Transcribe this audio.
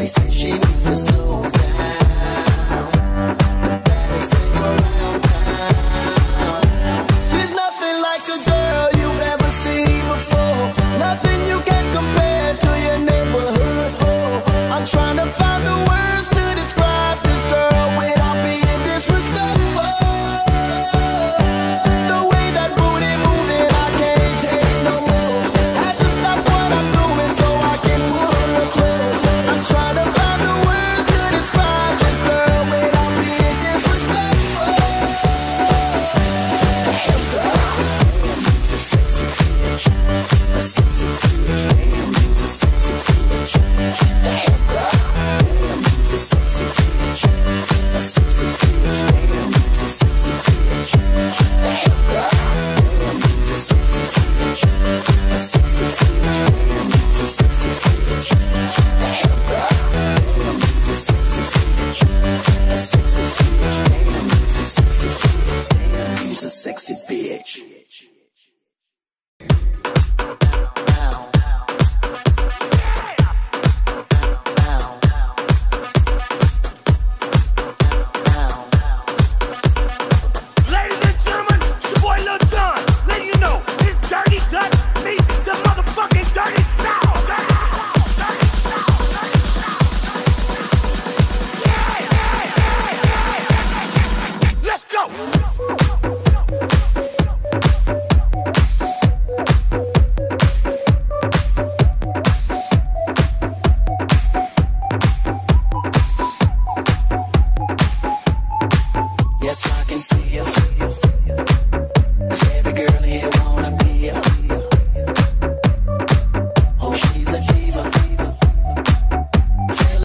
They say she needs to slow down, the baddest thing around town. She's nothing like a girl you've ever seen before. Nothing you can compare to your neighborhood. Oh, I'm trying to find the words to describe this girl without being disrespectful. The way that booty moving, I can't take no more. Had to stop what I'm doing so I can pull her close. I'm trying to find the words to describe this girl without being disrespectful. Damn girl, you's a sexy bitch, a sexy bitch. Damn, you's a sexy bitch. Damn girl, you's a sexy bitch, a sexy bitch. Damn, you's a sexy bitch. Damn girl, you's a sexy bitch, a sexy bitch. Damn, you's a sexy bitch. Damn girl, you's a sexy bitch, a sexy bitch. Damn, you's a sexy bitch. Damn, you's a sexy bitch. Ladies and gentlemen, it's your boy Lil Jon. Letting you know, this Dirty Dutch meets the motherfucking Dirty South. Let's go. Yes, I can see you.